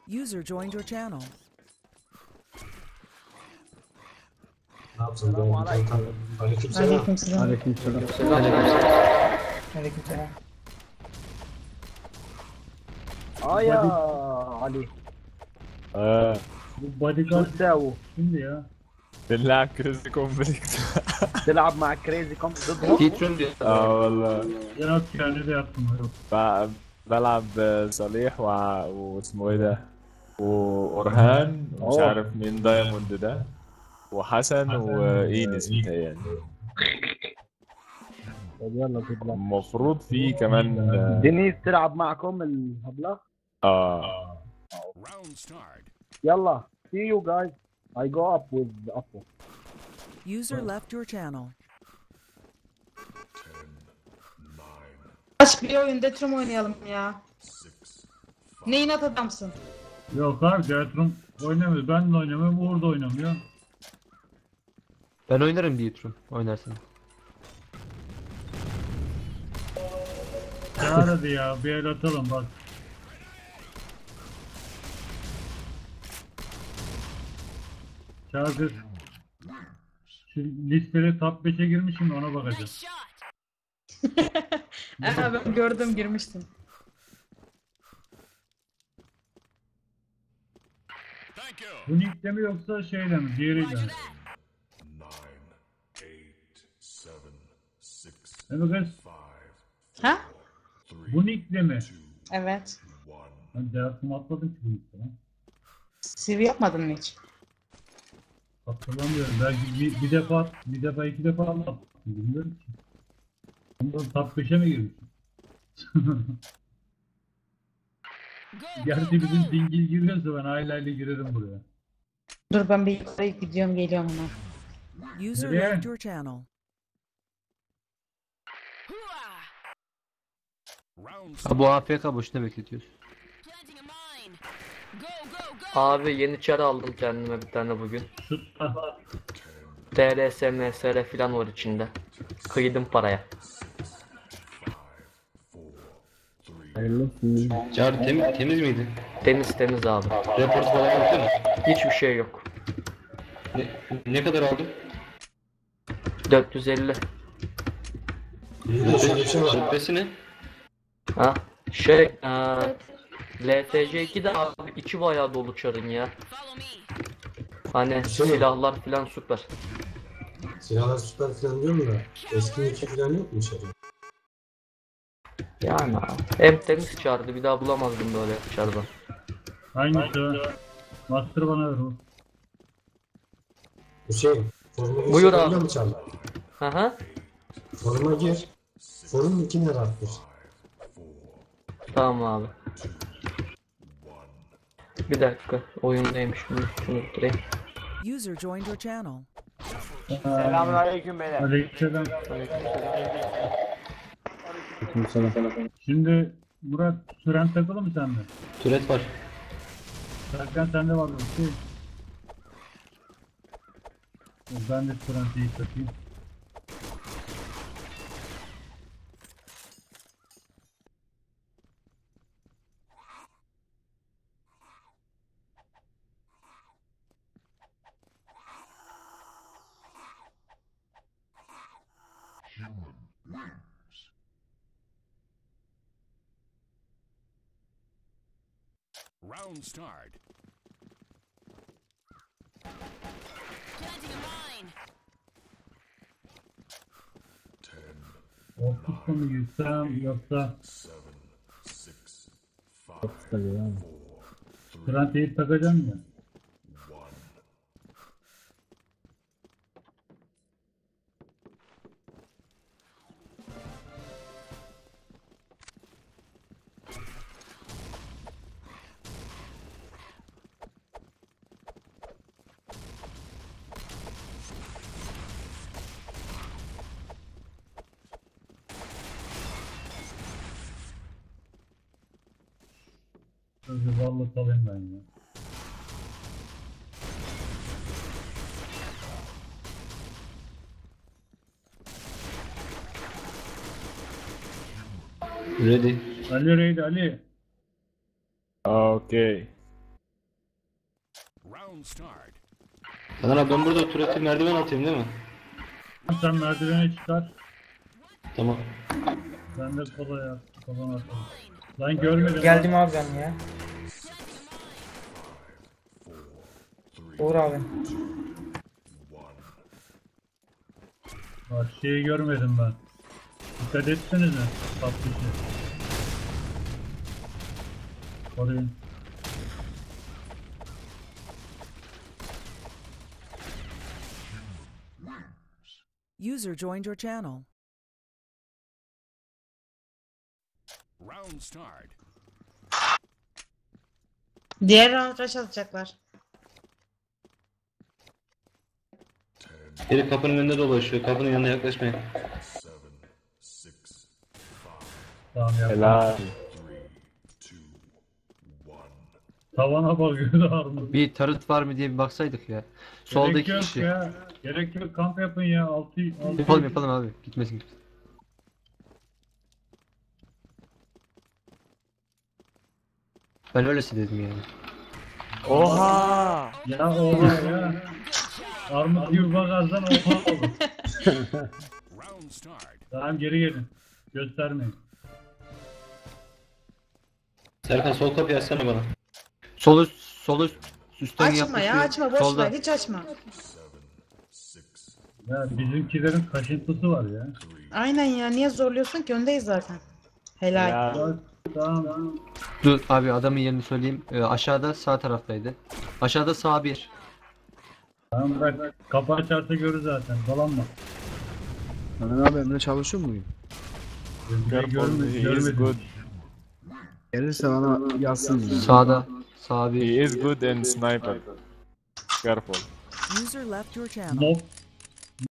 User joined your channel. Ne yapsın? Aleykümselam. Aleykümselam. Aleykümselam. Aleykümselam. يا علي Bu bodyguard شو تساووا؟ kimdi ya? بنلعب كريزي كونفليكت. تلعب مع كريزي كوم ضدهم؟ تيترون diyor. اه والله Yok yani de yaptım. Yok. بلعب صليح واسمه ايه ده وأورهان ومش عارف مين دايموند ده وحسن وإينس متهيألي. طب يلا جود لك. المفروض في كمان دينيس تلعب معكم الهبلة؟ يلا see you guys. I go up with Apo. User left your channel. Aç bir oyun Detrom oynayalım ya. Ne inat adamsın. Yok abi Gertrum oynamıyor. Ben de oynamıyorum. Uğur da oynamıyor. Ben oynarım Titron. Oynarsın. Çağır hadi ya. Bir el atalım bak. Çağır kız. Şu listede top 5'e girmişim de ona bakacağım. Ben gördüm girmiştin. Bu nickle mi yoksa şeyle mi? Diğeriyle mi? Evet kız. Ha? Bu nickle mi? Evet. Ben dersim atladım ki bu nickle lan. CV yapmadın mı hiç? Hatırlamıyorum. Belki bir defa, iki defa atladım. Bilmiyorum ki. Onda top 5'e mi girmişim? Gerçi bizim dingil giriyorsa ben hala girerim buraya. Dur ben bir yukarı gidiyorum geliyorum hemen. User Nereye? left your channel. Ha bu AFK boşuna bekletiyoruz. Abi yeni çar aldım kendime bir tane bugün. Şut. TRS, MSR falan var içinde. Kıydım paraya. Hayırlı olsun. Çağrı temiz miydi? Temiz temiz abi. Report falan yok değil mi? Hiçbir şey yok. Ne kadar aldın? 450. Bir de şöyle bir şey var. Rütbesi ne? Ha şey LTC 2'de abi içi bayağı dolu çarın ya. Hani silahlar falan süper. Silahlar süper falan diyor mu da? Eski iki falan yok mu içeri? Yani abi. Hem temiz çardı bir daha bulamazdım böyle çardan. Hangisi o? Master bana ver o. Hüseyin, foruma Buyur gir. abi. Mı çağırdı? Aha. Foruma gir. Forum iki lira arttır. Tamam abi. Bir dakika oyundaymış bunu unutturayım. User joined your channel. Selamünaleyküm beyler. Aleykümselam. Şimdi Murat süren takılı mı sende? Türet var. Serkan sende var mı? Şey. Ben de süren şeyi takayım. Round start. Orkut'ta mı yüksem yoksa süren şeyi takacağım ya. Sözü vallahi salayım ben ya. Ready. Ali Reyd Ali. اوكي Round start. Hasan abi ben burada turret'e merdiven atayım değil mi? Sen merdivene çıkar. Tamam. Ben de kolay at. Kolay atarım. Lan görmedim. Geldim abi ben ya. Uğur abi. Bak şeyi görmedim ben. Dikkat etsenize. Patlıcı. Koruyun. User joined your channel. Round start. Diğer round rush atacaklar. Biri kapının önünde dolaşıyor. Kapının yanına yaklaşmayın. Tamam ya. Helal. Tavana bakıyordu Armut. Bir tarıt var mı diye bir baksaydık ya. Gerek yok ya. Gerek yok. Kamp yapın ya. Altı. Yapalım abi. Gitmesin. Ben öylesi dedim yani. Oha! Ya oha ya. Armut gibi bakarsan oha olur. Round start. Tamam geri gelin. Göstermeyin. Serkan sol kapıyı açsana bana. Sol üst üstten Açma ya, açma, boş ver, hiç açma. Ya bizimkilerin kaşıntısı var ya. Aynen ya, niye zorluyorsun ki? Öndeyiz zaten. Helal. Ya, Bak, tamam. Dur abi adamın yerini söyleyeyim. Aşağıda sağ taraftaydı. Aşağıda sağ bir. Tamam bırak. Kapı açarsa görür zaten. Dolanma. Ben abi Emre çalışıyor muyum? careful, he is good. Gelirse bana yazsın. Sağda. Sağ bir. He is good in sniper. Careful. User left your channel. Nope.